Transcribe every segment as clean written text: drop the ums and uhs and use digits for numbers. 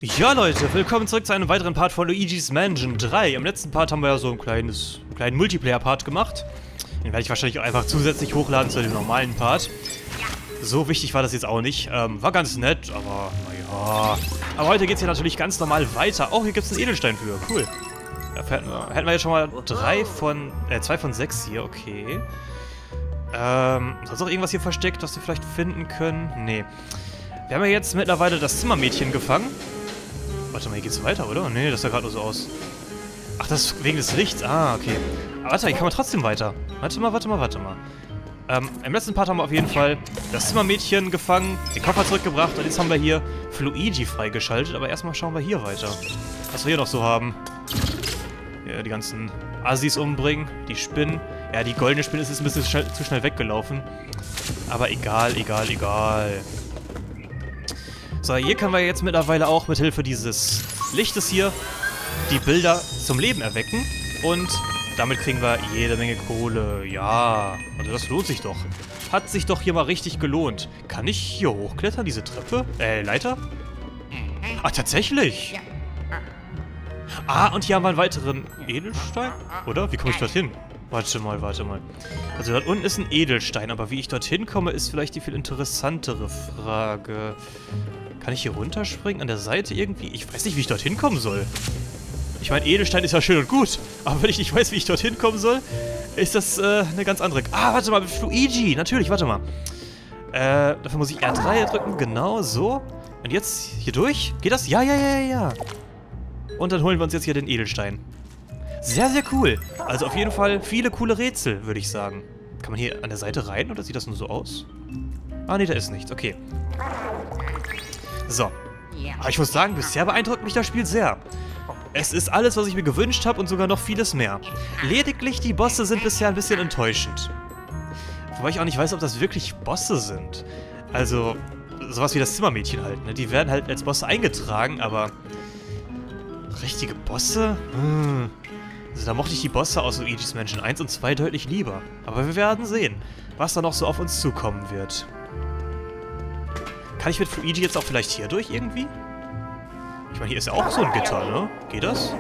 Ja Leute, willkommen zurück zu einem weiteren Part von Luigi's Mansion 3. Im letzten Part haben wir ja so einen kleinen Multiplayer-Part gemacht. Den werde ich wahrscheinlich auch einfach zusätzlich hochladen zu dem normalen Part. So wichtig war das jetzt auch nicht. War ganz nett, aber naja. Aber heute geht es hier natürlich ganz normal weiter. Oh, hier gibt es einen Edelstein für. Cool. Da hätten wir jetzt schon mal 2 von 6 hier, okay. Sonst noch irgendwas hier versteckt, was wir vielleicht finden können? Nee. Wir haben ja jetzt mittlerweile das Zimmermädchen gefangen. Warte mal, hier geht's weiter, oder? Nee, das sah gerade nur so aus. Ach, das ist wegen des Lichts. Ah, okay. Aber warte, hier kann man trotzdem weiter. Warte mal. Im letzten Part haben wir auf jeden Fall das Zimmermädchen gefangen, den Koffer zurückgebracht und jetzt haben wir hier für Luigi freigeschaltet. Aber erstmal schauen wir hier weiter. Was wir hier noch so haben. Ja, die ganzen Assis umbringen, die Spinnen. Ja, die goldene Spinne ist jetzt ein bisschen zu schnell weggelaufen. Aber egal. So, hier können wir jetzt mittlerweile auch mit Hilfe dieses Lichtes hier die Bilder zum Leben erwecken. Und damit kriegen wir jede Menge Kohle. Ja, also das lohnt sich doch. Hat sich doch hier mal richtig gelohnt. Kann ich hier hochklettern, diese Treppe? Leiter? Ah, tatsächlich. Ah, und hier haben wir einen weiteren Edelstein? Oder? Wie komme ich dorthin? Warte mal. Also dort unten ist ein Edelstein, aber wie ich dorthin komme, ist vielleicht die viel interessantere Frage. Kann ich hier runterspringen? An der Seite irgendwie? Ich weiß nicht, wie ich dorthin kommen soll. Ich meine, Edelstein ist ja schön und gut, aber wenn ich nicht weiß, wie ich dorthin kommen soll, ist das eine ganz andere... Ah, warte mal, mit Luigi, natürlich, warte mal. Dafür muss ich R3 drücken, genau so. Und jetzt hier durch? Geht das? Ja. Und dann holen wir uns jetzt hier den Edelstein. Sehr, sehr cool. Also auf jeden Fall viele coole Rätsel, würde ich sagen. Kann man hier an der Seite rein oder sieht das nur so aus? Ah, nee, da ist nichts. Okay. So. Aber ich muss sagen, bisher beeindruckt mich das Spiel sehr. Es ist alles, was ich mir gewünscht habe und sogar noch vieles mehr. Lediglich die Bosse sind bisher ein bisschen enttäuschend. Wobei ich auch nicht weiß, ob das wirklich Bosse sind. Also, sowas wie das Zimmermädchen halt, ne? Die werden halt als Bosse eingetragen, aber... richtige Bosse? Also da mochte ich die Bosse aus Luigi's Mansion 1 und 2 deutlich lieber. Aber wir werden sehen, was da noch so auf uns zukommen wird. Kann ich mit Luigi jetzt auch vielleicht hier durch irgendwie? Ich meine, hier ist ja auch so ein Gitter, ne? Geht das?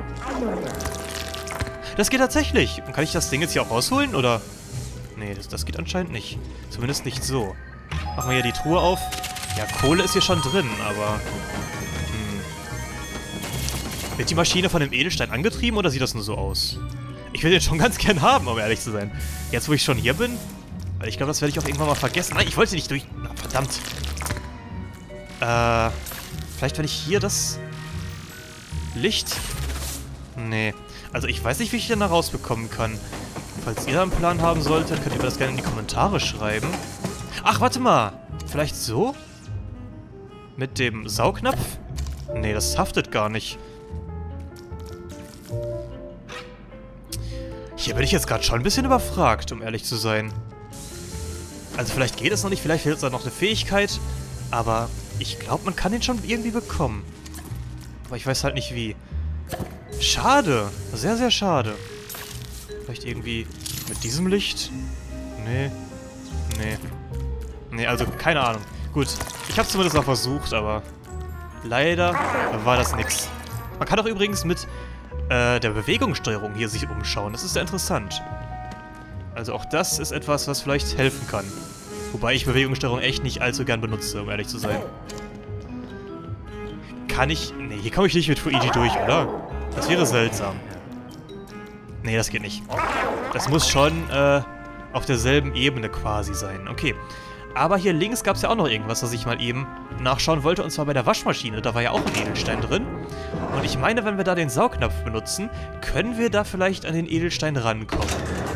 Das geht tatsächlich. Und kann ich das Ding jetzt hier auch rausholen, oder? Nee, das geht anscheinend nicht. Zumindest nicht so. Machen wir hier die Truhe auf. Ja, Kohle ist hier schon drin, aber... Wird die Maschine von dem Edelstein angetrieben oder sieht das nur so aus? Ich will den schon ganz gern haben, um ehrlich zu sein. Jetzt, wo ich schon hier bin? Weil ich glaube, das werde ich auch irgendwann mal vergessen. Nein, ich wollte nicht durch... Na, verdammt. Vielleicht, wenn ich hier das... Licht... Nee. Also, ich weiß nicht, wie ich den da rausbekommen kann. Falls ihr da einen Plan haben solltet, könnt ihr mir das gerne in die Kommentare schreiben. Ach, warte mal. Vielleicht so? Mit dem Saugnapf? Nee, das haftet gar nicht. Hier bin ich jetzt gerade schon ein bisschen überfragt, um ehrlich zu sein. Also vielleicht geht es noch nicht, vielleicht fehlt uns da noch eine Fähigkeit. Aber ich glaube, man kann den schon irgendwie bekommen. Aber ich weiß halt nicht wie. Schade. Sehr, sehr schade. Vielleicht irgendwie mit diesem Licht? Nee, also keine Ahnung. Gut, ich habe es zumindest auch versucht, aber leider war das nix. Man kann auch übrigens mit der Bewegungssteuerung hier sich umschauen. Das ist sehr interessant. Also auch das ist etwas, was vielleicht helfen kann. Wobei ich Bewegungssteuerung echt nicht allzu gern benutze, um ehrlich zu sein. Kann ich... Nee, hier komme ich nicht mit Luigi durch, oder? Das wäre seltsam. Nee, das geht nicht. Das muss schon auf derselben Ebene quasi sein. Okay. Aber hier links gab es ja auch noch irgendwas, was ich mal eben nachschauen wollte. Und zwar bei der Waschmaschine. Da war ja auch ein Edelstein drin. Und ich meine, wenn wir da den Saugnapf benutzen, können wir da vielleicht an den Edelstein rankommen.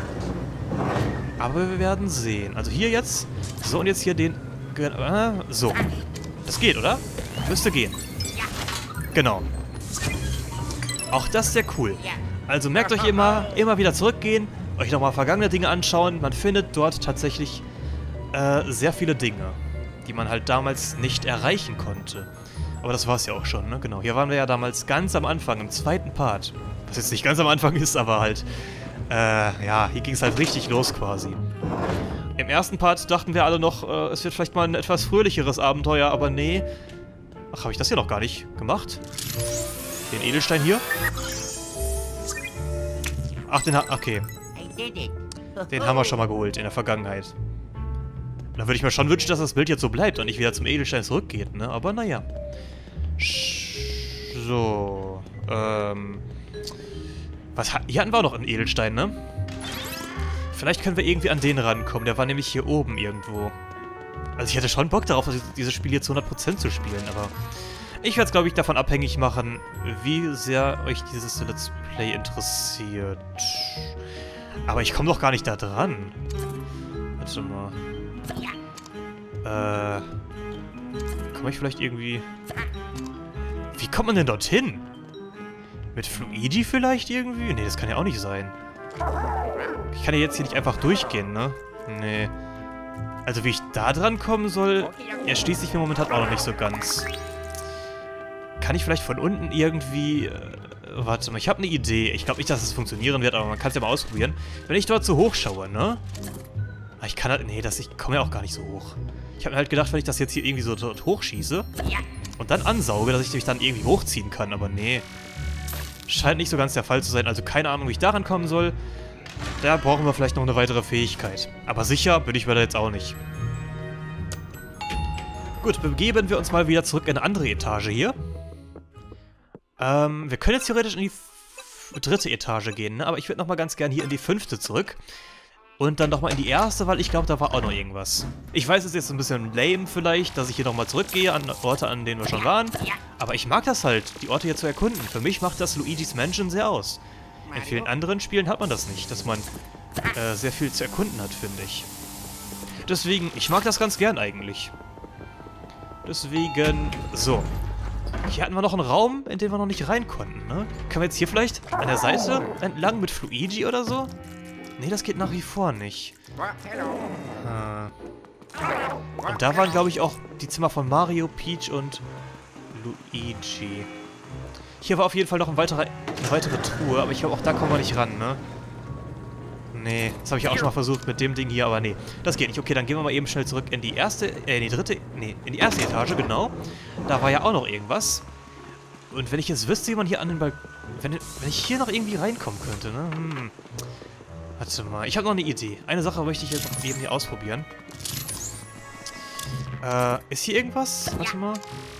Aber wir werden sehen. Also hier jetzt. So, und jetzt hier den... so. Das geht, oder? Müsste gehen. Genau. Auch das ist sehr cool. Also merkt euch immer wieder zurückgehen. Euch nochmal vergangene Dinge anschauen. Man findet dort tatsächlich... sehr viele Dinge, die man halt damals nicht erreichen konnte. Aber das war es ja auch schon, ne? Genau, hier waren wir ja damals ganz am Anfang, im zweiten Part. Was jetzt nicht ganz am Anfang ist, aber halt... ja, hier ging es halt richtig los quasi. Im ersten Part dachten wir alle noch, es wird vielleicht mal ein etwas fröhlicheres Abenteuer, aber nee. Ach, habe ich das hier noch gar nicht gemacht? Den Edelstein hier? Ach, okay. Den haben wir schon mal geholt in der Vergangenheit. Da würde ich mir schon wünschen, dass das Bild jetzt so bleibt und nicht wieder zum Edelstein zurückgeht, ne? Aber naja. So. Hier hatten wir auch noch einen Edelstein, ne? Vielleicht können wir irgendwie an den rankommen. Der war nämlich hier oben irgendwo. Also ich hätte schon Bock darauf, dieses Spiel hier zu 100% zu spielen, aber... Ich werde es, glaube ich, davon abhängig machen, wie sehr euch dieses Let's Play interessiert. Aber ich komme doch gar nicht da dran. Warte mal. Komme ich vielleicht irgendwie... Wie kommt man denn dorthin? Mit Fluigi vielleicht irgendwie? Nee, das kann ja auch nicht sein. Ich kann ja jetzt hier nicht einfach durchgehen, ne? Nee. Also wie ich da dran kommen soll, erschließt sich mir momentan auch noch nicht so ganz. Kann ich vielleicht von unten irgendwie... warte mal, ich habe eine Idee. Ich glaube nicht, dass es funktionieren wird, aber man kann es ja mal ausprobieren. Wenn ich dort so hoch schaue, ne? Ich kann halt... Nee, ich komme ja auch gar nicht so hoch. Ich habe mir halt gedacht, wenn ich das jetzt hier irgendwie so dort hochschieße und dann ansauge, dass ich mich dann irgendwie hochziehen kann, aber nee. Scheint nicht so ganz der Fall zu sein, also keine Ahnung, wie ich daran kommen soll. Da brauchen wir vielleicht noch eine weitere Fähigkeit. Aber sicher bin ich mir da jetzt auch nicht. Gut, begeben wir uns mal wieder zurück in eine andere Etage hier. Wir können jetzt theoretisch in die dritte Etage gehen, ne? Aber ich würde nochmal ganz gern hier in die 5. zurück. Und dann nochmal in die 1., weil ich glaube, da war auch noch irgendwas. Ich weiß, es ist jetzt ein bisschen lame vielleicht, dass ich hier nochmal zurückgehe an Orte, an denen wir schon waren. Aber ich mag das halt, die Orte hier zu erkunden. Für mich macht das Luigi's Mansion sehr aus. In vielen anderen Spielen hat man das nicht, dass man sehr viel zu erkunden hat, finde ich. Deswegen, ich mag das ganz gern eigentlich. Deswegen, so. Hier hatten wir noch einen Raum, in den wir noch nicht rein konnten, ne? Können wir jetzt hier vielleicht an der Seite entlang mit Fluigi oder so? Nee, das geht nach wie vor nicht. Und da waren, glaube ich, auch die Zimmer von Mario, Peach und Luigi. Hier war auf jeden Fall noch eine weitere Truhe, aber ich glaube, auch da kommen wir nicht ran, ne? Nee, das habe ich auch schon mal versucht mit dem Ding hier, aber nee, das geht nicht. Okay, dann gehen wir mal eben schnell zurück in die in die erste Etage, genau. Da war ja auch noch irgendwas. Und wenn ich jetzt wüsste, wie man hier an den Balkon... Wenn ich hier noch irgendwie reinkommen könnte, ne? Warte mal, ich habe noch eine Idee. Eine Sache möchte ich jetzt eben hier ausprobieren. Ist hier irgendwas? Warte mal.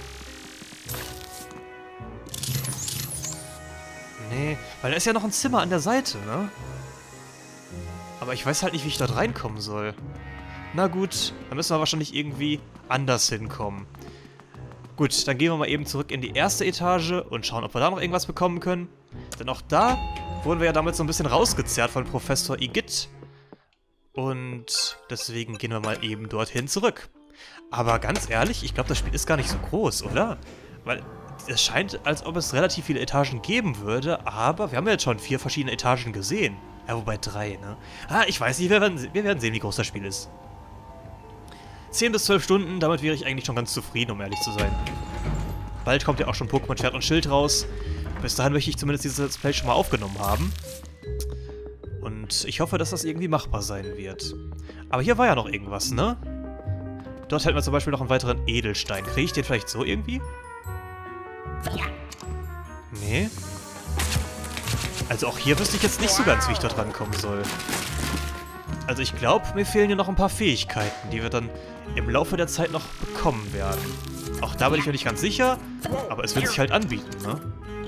Nee, weil da ist ja noch ein Zimmer an der Seite, ne? Aber ich weiß halt nicht, wie ich dort reinkommen soll. Na gut, dann müssen wir wahrscheinlich irgendwie anders hinkommen. Gut, dann gehen wir mal eben zurück in die erste Etage und schauen, ob wir da noch irgendwas bekommen können. Denn auch da wurden wir ja damals so ein bisschen rausgezerrt von Professor Igitt. Und deswegen gehen wir mal eben dorthin zurück. Aber ganz ehrlich, ich glaube, das Spiel ist gar nicht so groß, oder? Weil es scheint, als ob es relativ viele Etagen geben würde, aber wir haben ja jetzt schon 4 verschiedene Etagen gesehen. Ja, wobei 3, ne? Ah, ich weiß nicht, wir werden sehen, wie groß das Spiel ist. 10 bis 12 Stunden, damit wäre ich eigentlich schon ganz zufrieden, um ehrlich zu sein. Bald kommt ja auch schon Pokémon Schwert und Schild raus. Bis dahin möchte ich zumindest dieses Let's Play schon mal aufgenommen haben. Und ich hoffe, dass das irgendwie machbar sein wird. Aber hier war ja noch irgendwas, ne? Dort hätten wir zum Beispiel noch einen weiteren Edelstein. Kriege ich den vielleicht so irgendwie? Nee. Also auch hier wüsste ich jetzt nicht so ganz, wie ich dort rankommen soll. Also ich glaube, mir fehlen hier noch ein paar Fähigkeiten, die wir dann im Laufe der Zeit noch bekommen werden. Auch da bin ich mir nicht ganz sicher, aber es wird sich halt anbieten, ne?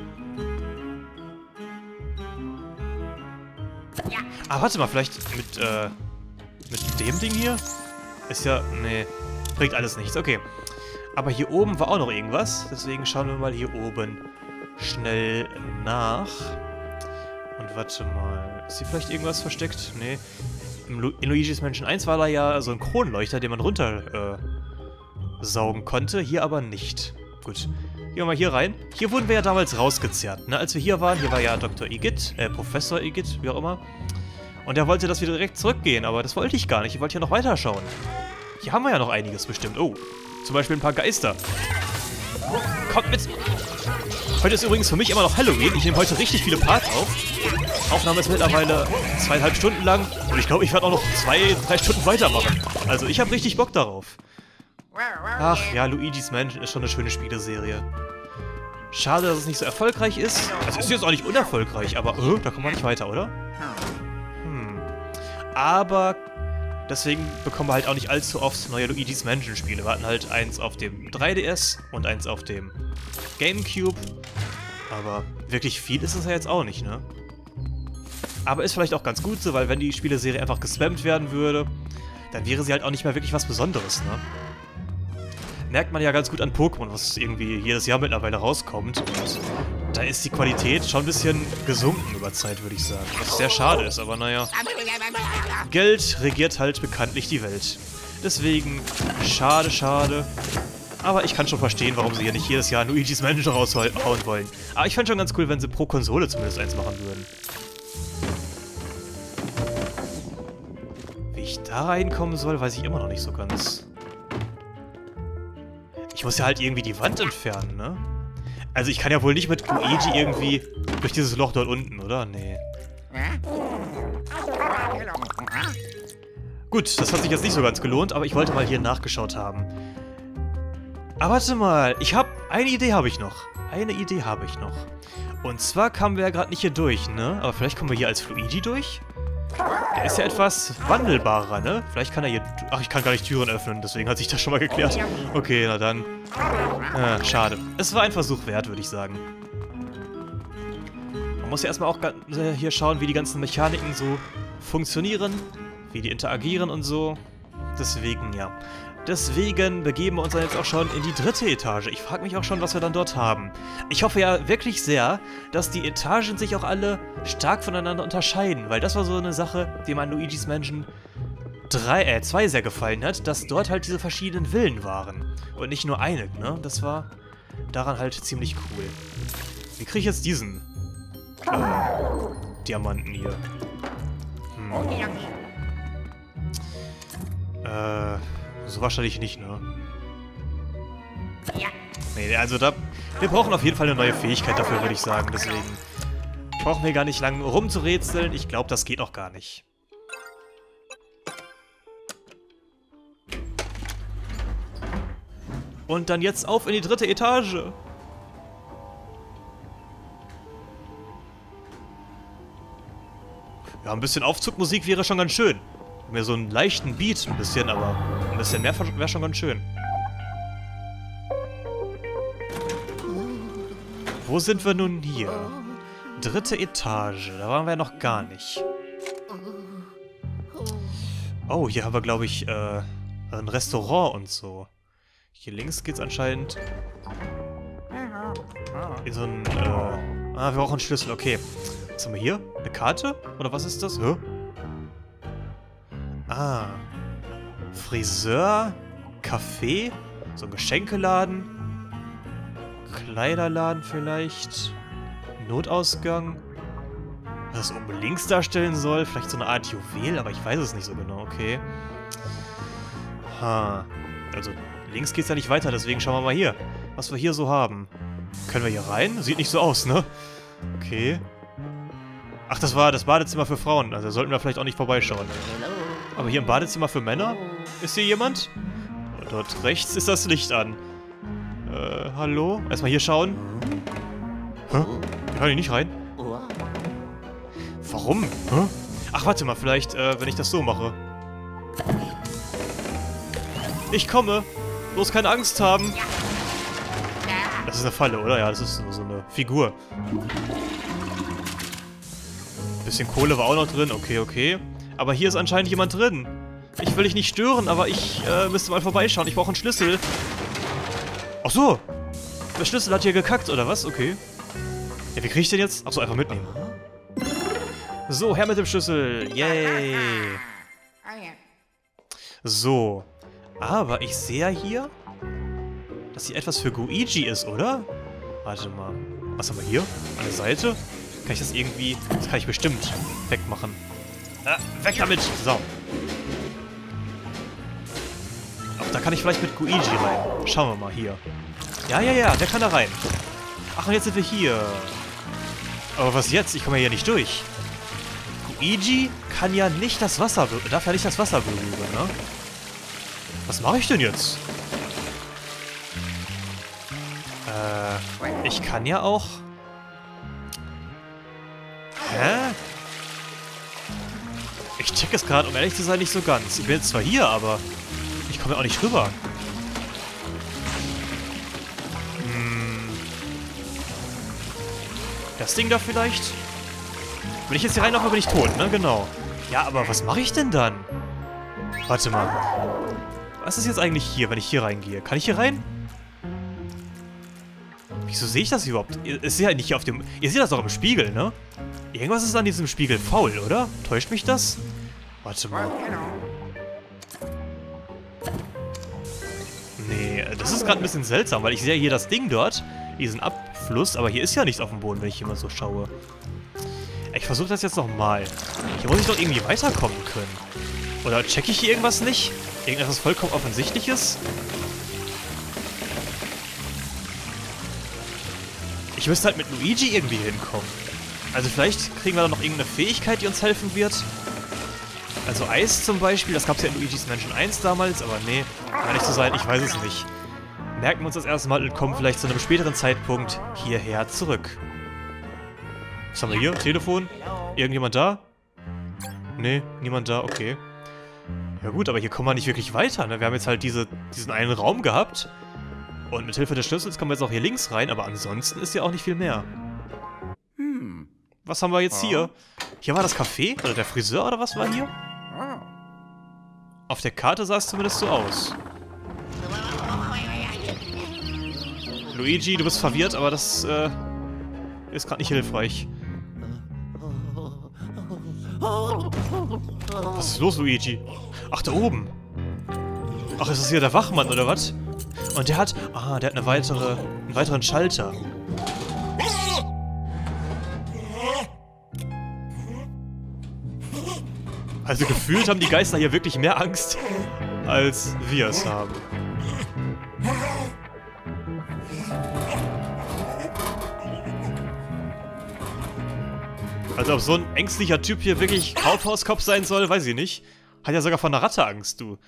Ah, warte mal, vielleicht mit dem Ding hier? Ist ja... Nee, bringt alles nichts, okay. Aber hier oben war auch noch irgendwas, deswegen schauen wir mal hier oben schnell nach. Und warte mal, ist hier vielleicht irgendwas versteckt? Nee. In Luigi's Mansion 1 war da ja so ein Kronleuchter, den man runter saugen konnte, hier aber nicht. Gut, gehen wir mal hier rein. Hier wurden wir ja damals rausgezerrt, ne? Als wir hier waren, hier war ja Dr. Igitt, Professor Igitt, wie auch immer. Und er wollte, dass wir direkt zurückgehen, aber das wollte ich gar nicht. Ich wollte hier noch weiterschauen. Hier haben wir ja noch einiges bestimmt. Oh, zum Beispiel ein paar Geister. Kommt mit! Heute ist übrigens für mich immer noch Halloween. Ich nehme heute richtig viele Parts auf. Aufnahme ist mittlerweile 2,5 Stunden lang. Und ich glaube, ich werde auch noch 2, 3 Stunden weitermachen. Also ich habe richtig Bock darauf. Ach ja, Luigi's Mansion ist schon eine schöne Spieleserie. Schade, dass es nicht so erfolgreich ist. Es ist jetzt auch nicht unerfolgreich, aber da kommen wir nicht weiter, oder? Aber deswegen bekommen wir halt auch nicht allzu oft neue Luigi's Mansion Spiele. Wir hatten halt eins auf dem 3DS und eins auf dem GameCube. Aber wirklich viel ist es ja jetzt auch nicht, ne? Aber ist vielleicht auch ganz gut so, weil wenn die Spieleserie einfach gespammt werden würde, dann wäre sie halt auch nicht mehr wirklich was Besonderes, ne? Merkt man ja ganz gut an Pokémon, was irgendwie jedes Jahr mittlerweile rauskommt. Und da ist die Qualität schon ein bisschen gesunken über Zeit, würde ich sagen. Was sehr schade ist, aber naja. Geld regiert halt bekanntlich die Welt. Deswegen, schade, schade. Aber ich kann schon verstehen, warum sie hier nicht jedes Jahr Luigi's Mansion raushauen wollen. Aber ich fände schon ganz cool, wenn sie pro Konsole zumindest eins machen würden. Wie ich da reinkommen soll, weiß ich immer noch nicht so ganz. Ich muss ja halt irgendwie die Wand entfernen, ne? Also ich kann ja wohl nicht mit Luigi irgendwie durch dieses Loch dort unten, oder? Nee. Gut, das hat sich jetzt nicht so ganz gelohnt, aber ich wollte mal hier nachgeschaut haben. Aber warte mal, eine Idee habe ich noch. Eine Idee habe ich noch. Und zwar kamen wir ja gerade nicht hier durch, ne? Aber vielleicht kommen wir hier als Luigi durch? Der ist ja etwas wandelbarer, ne? Vielleicht kann er hier... Ach, ich kann gar nicht Türen öffnen, deswegen hat sich das schon mal geklärt. Okay, na dann. Schade. Es war ein Versuch wert, würde ich sagen. Man muss ja erstmal auch hier schauen, wie die ganzen Mechaniken so funktionieren, wie die interagieren und so. Deswegen, ja. Deswegen begeben wir uns dann jetzt auch schon in die 3. Etage. Ich frage mich auch schon, was wir dann dort haben. Ich hoffe ja wirklich sehr, dass die Etagen sich auch alle stark voneinander unterscheiden, weil das war so eine Sache, die mir an Luigi's Mansion 2 sehr gefallen hat, dass dort halt diese verschiedenen Villen waren. Und nicht nur eine, ne? Das war daran halt ziemlich cool. Wie kriege ich jetzt diesen Diamanten hier? So wahrscheinlich nicht, ne? Nee, also wir brauchen auf jeden Fall eine neue Fähigkeit dafür, würde ich sagen. Deswegen brauchen wir gar nicht lang rumzurätseln. Ich glaube, das geht auch gar nicht. Und dann jetzt auf in die 3. Etage. Ja, ein bisschen Aufzugmusik wäre schon ganz schön. Mehr so einen leichten Beat, ein bisschen, aber ein bisschen mehr wäre schon ganz schön. Wo sind wir nun hier? 3. Etage, da waren wir noch gar nicht. Oh, hier haben wir, glaube ich, ein Restaurant und so. Hier links geht's anscheinend in so ein, wir brauchen einen Schlüssel, okay. Was haben wir hier? Eine Karte? Oder was ist das? Hä? Ah. Friseur, Café, so ein Geschenkeladen, Kleiderladen vielleicht, Notausgang. Was das oben links darstellen soll, vielleicht so eine Art Juwel, aber ich weiß es nicht so genau, okay. Also links geht's ja nicht weiter, deswegen schauen wir mal hier, was wir hier so haben. Können wir hier rein? Sieht nicht so aus, ne? Okay. Ach, das war das Badezimmer für Frauen, also sollten wir vielleicht auch nicht vorbeischauen. Aber hier im Badezimmer für Männer? Ist hier jemand? Dort rechts ist das Licht an. Hallo? Erstmal hier schauen. Hä? Ich kann hier nicht rein. Warum? Hä? Ach, warte mal, vielleicht, wenn ich das so mache. Ich komme! Bloß keine Angst haben! Das ist eine Falle, oder? Ja, das ist nur so eine Figur. Bisschen Kohle war auch noch drin. Okay, okay. Aber hier ist anscheinend jemand drin. Ich will dich nicht stören, aber ich müsste mal vorbeischauen. Ich brauche einen Schlüssel. Ach so. Der Schlüssel hat hier gekackt, oder was? Okay. Ja, wie kriege ich den jetzt? Ach so, einfach mitnehmen. So, her mit dem Schlüssel. Yay. So. Aber ich sehe ja hier, dass hier etwas für Luigi ist, oder? Warte mal. Was haben wir hier? An der Seite? Kann ich das irgendwie... Das kann ich bestimmt wegmachen. Weg damit! So. Auch da kann ich vielleicht mit Luigi rein. Schauen wir mal hier. Ja, ja, ja, der kann da rein. Ach, und jetzt sind wir hier. Aber was jetzt? Ich komme ja hier nicht durch. Luigi kann ja nicht das Wasser... Darf ja nicht das Wasser berühren, ne? Was mache ich denn jetzt? ich kann ja auch... Hä? Ich check es gerade, um ehrlich zu sein, nicht so ganz. Ich bin jetzt zwar hier, aber ich komme ja auch nicht rüber. Das Ding da vielleicht? Wenn ich jetzt hier reinlaufe, bin ich tot, ne? Genau. Ja, aber was mache ich denn dann? Warte mal. Was ist jetzt eigentlich hier, wenn ich hier reingehe? Kann ich hier rein? Wieso sehe ich das überhaupt? Ist ja nicht hier auf dem... Ihr seht das doch im Spiegel, ne? Irgendwas ist an diesem Spiegel faul, oder? Täuscht mich das? Warte mal. Nee, das ist gerade ein bisschen seltsam, weil ich sehe hier das Ding dort, diesen Abfluss, aber hier ist ja nichts auf dem Boden, wenn ich hier mal so schaue. Ich versuche das jetzt nochmal. Hier muss ich doch irgendwie weiterkommen können. Oder checke ich hier irgendwas nicht? Irgendetwas vollkommen Offensichtliches? Ich müsste halt mit Luigi irgendwie hinkommen. Also vielleicht kriegen wir da noch irgendeine Fähigkeit, die uns helfen wird. Also Eis zum Beispiel, das gab es ja in Luigi's Mansion 1 damals, aber nee, um ehrlich zu sein, ich weiß es nicht. Merken wir uns das erste Mal und kommen vielleicht zu einem späteren Zeitpunkt hierher zurück. Was haben wir hier? Telefon? Irgendjemand da? Nee, niemand da, okay. Ja gut, aber hier kommen wir nicht wirklich weiter, ne? Wir haben jetzt halt diesen einen Raum gehabt. Und mit Hilfe des Schlüssels kommen wir jetzt auch hier links rein, aber ansonsten ist ja auch nicht viel mehr. Was haben wir jetzt hier? Hier war das Café? Oder der Friseur oder was war hier? Auf der Karte sah es zumindest so aus. Luigi, du bist verwirrt, aber das ist gerade nicht hilfreich. Was ist los, Luigi? Ach, da oben. Ach, ist das hier der Wachmann, oder was? Und der hat... Ah, der hat einen weiteren Schalter. Also gefühlt haben die Geister hier wirklich mehr Angst, als wir es haben. Also ob so ein ängstlicher Typ hier wirklich Kaufhauskopf sein soll, weiß ich nicht. Hat ja sogar vor einer Ratte Angst, du.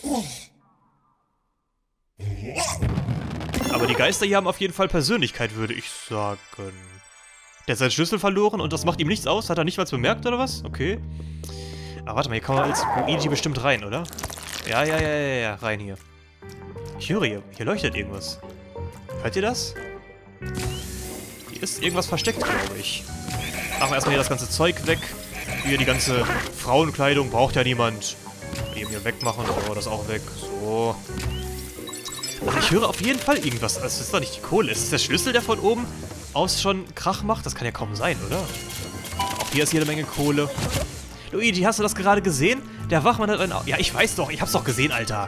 Aber die Geister hier haben auf jeden Fall Persönlichkeit, würde ich sagen. Der hat seinen Schlüssel verloren und das macht ihm nichts aus? Hat er nicht was bemerkt, oder was? Okay. Aber warte mal, hier kann man als Luigi bestimmt rein, oder? Ja, rein hier. Ich höre hier leuchtet irgendwas. Hört ihr das? Hier ist irgendwas versteckt, glaube ich. Machen wir erstmal hier das ganze Zeug weg. Hier die ganze Frauenkleidung braucht ja niemand. Eben hier wegmachen, so, das auch weg. So. Also ich höre auf jeden Fall irgendwas. Das ist doch nicht die Kohle. Ist es der Schlüssel, der von oben aus schon Krach macht? Das kann ja kaum sein, oder? Auch hier ist jede Menge Kohle. Luigi, hast du das gerade gesehen? Der Wachmann hat ein... Ja, ich weiß doch. Ich hab's doch gesehen, Alter.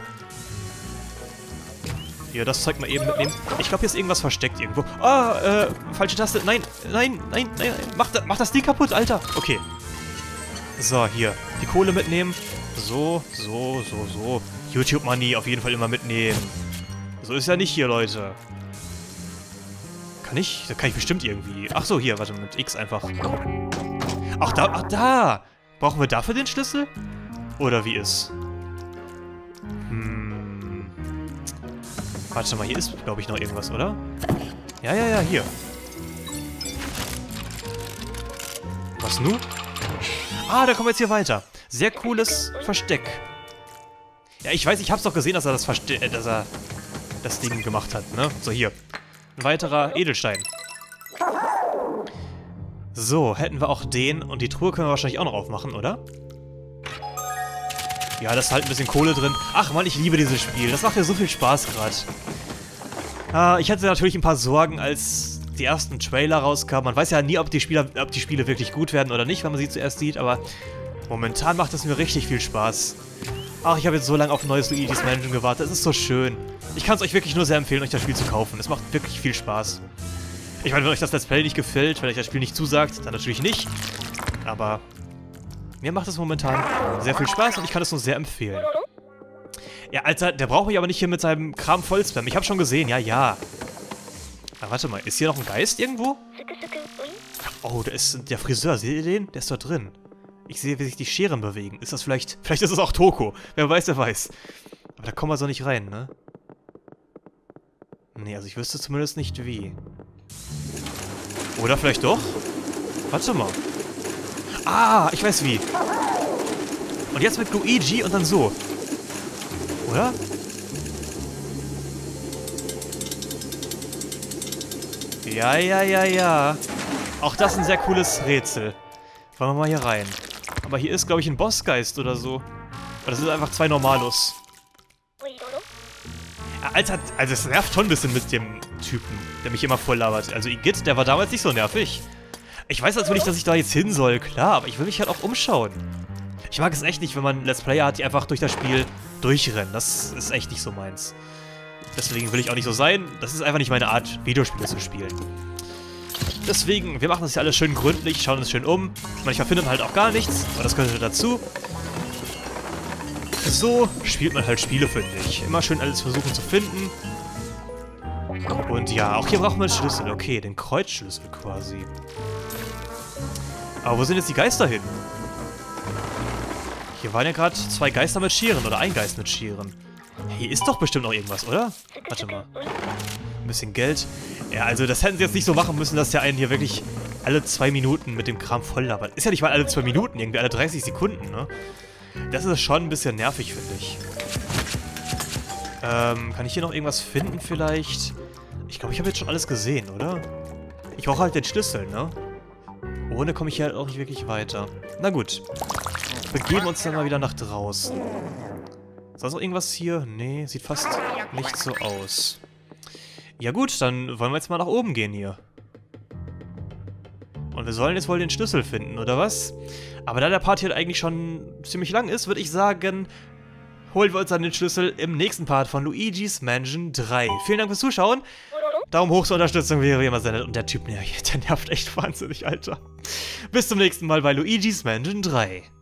Hier, das Zeug mal eben mitnehmen. Ich glaube, hier ist irgendwas versteckt irgendwo. Ah, falsche Taste. Nein. Mach das Ding kaputt, Alter. Okay. So, hier. Die Kohle mitnehmen. So. YouTube Money auf jeden Fall immer mitnehmen. So ist ja nicht hier, Leute. Kann ich? Da kann ich bestimmt irgendwie. Ach so, hier, warte, mit X einfach. Ach, da. Brauchen wir dafür den Schlüssel? Oder wie ist? Warte mal, hier ist, glaube ich, noch irgendwas, oder? Ja, hier. Was nun? Ah, da kommen wir jetzt hier weiter. Sehr cooles Versteck. Ja, ich weiß, ich hab's doch gesehen, dass er das Ding gemacht hat, ne? So, hier. Ein weiterer Edelstein. So, hätten wir auch den. Und die Truhe können wir wahrscheinlich auch noch aufmachen, oder? Ja, da ist halt ein bisschen Kohle drin. Ach Mann, ich liebe dieses Spiel. Das macht ja so viel Spaß gerade. Ich hatte natürlich ein paar Sorgen, als die ersten Trailer rauskamen. Man weiß ja nie, ob die Spiele wirklich gut werden oder nicht, wenn man sie zuerst sieht. Aber momentan macht es mir richtig viel Spaß. Ach, ich habe jetzt so lange auf ein neues Luigi's Mansion gewartet. Es ist so schön. Ich kann es euch wirklich nur sehr empfehlen, euch das Spiel zu kaufen. Es macht wirklich viel Spaß. Ich meine, wenn euch das Let's Play nicht gefällt, wenn euch das Spiel nicht zusagt, dann natürlich nicht. Aber mir macht es momentan sehr viel Spaß und ich kann es nur sehr empfehlen. Ja, Alter, der braucht mich aber nicht hier mit seinem Kram vollspammen. Ich habe schon gesehen, ja. Aber warte mal, ist hier noch ein Geist irgendwo? Oh, da ist der Friseur. Seht ihr den? Der ist da drin. Ich sehe, wie sich die Scheren bewegen. Ist das vielleicht... Vielleicht ist es auch Toko. Wer weiß, der weiß. Aber da kommen wir so nicht rein, ne? Nee, also ich wüsste zumindest nicht wie. Oder vielleicht doch? Warte mal. Ah, ich weiß wie. Und jetzt mit Luigi und dann so. Oder? Ja, ja, ja, ja. Auch das ist ein sehr cooles Rätsel. Wollen wir mal hier rein. Aber hier ist, glaube ich, ein Bossgeist oder so. Oder das ist einfach 2 Normalos. Ja, Alter, also es nervt schon ein bisschen mit dem Typen, der mich immer voll labert. Also Igitt, der war damals nicht so nervig. Ich weiß natürlich, dass ich da jetzt hin soll, klar, aber ich will mich halt auch umschauen. Ich mag es echt nicht, wenn man Let's Player hat, die einfach durch das Spiel durchrennen. Das ist echt nicht so meins. Deswegen will ich auch nicht so sein. Das ist einfach nicht meine Art, Videospiele zu spielen. Deswegen, wir machen das hier alles schön gründlich, schauen uns schön um. Manchmal findet man halt auch gar nichts, aber das gehört dazu. So spielt man halt Spiele, finde ich. Immer schön alles versuchen zu finden. Und ja, auch hier brauchen wir einen Schlüssel. Okay, den Kreuzschlüssel quasi. Aber wo sind jetzt die Geister hin? Hier waren ja gerade 2 Geister mit Scheren oder ein Geist mit Scheren. Hier ist doch bestimmt noch irgendwas, oder? Warte mal. Ein bisschen Geld. Ja, also das hätten sie jetzt nicht so machen müssen, dass der einen hier wirklich alle 2 Minuten mit dem Kram voll labert. Ist ja nicht mal alle 2 Minuten, irgendwie alle 30 Sekunden, ne? Das ist schon ein bisschen nervig, finde ich. Kann ich hier noch irgendwas finden vielleicht? Ich glaube, ich habe jetzt schon alles gesehen, oder? Ich brauche halt den Schlüssel, ne? Ohne komme ich hier halt auch nicht wirklich weiter. Na gut. Begeben uns dann mal wieder nach draußen. Ist da noch irgendwas hier? Nee, sieht fast nicht so aus. Ja gut, dann wollen wir jetzt mal nach oben gehen hier. Und wir sollen jetzt wohl den Schlüssel finden, oder was? Aber da der Part hier eigentlich schon ziemlich lang ist, würde ich sagen, holen wir uns dann den Schlüssel im nächsten Part von Luigi's Mansion 3. Vielen Dank fürs Zuschauen. Daumen hoch zur Unterstützung wäre immer sehr nett. Und der Typ, der nervt echt wahnsinnig, Alter. Bis zum nächsten Mal bei Luigi's Mansion 3.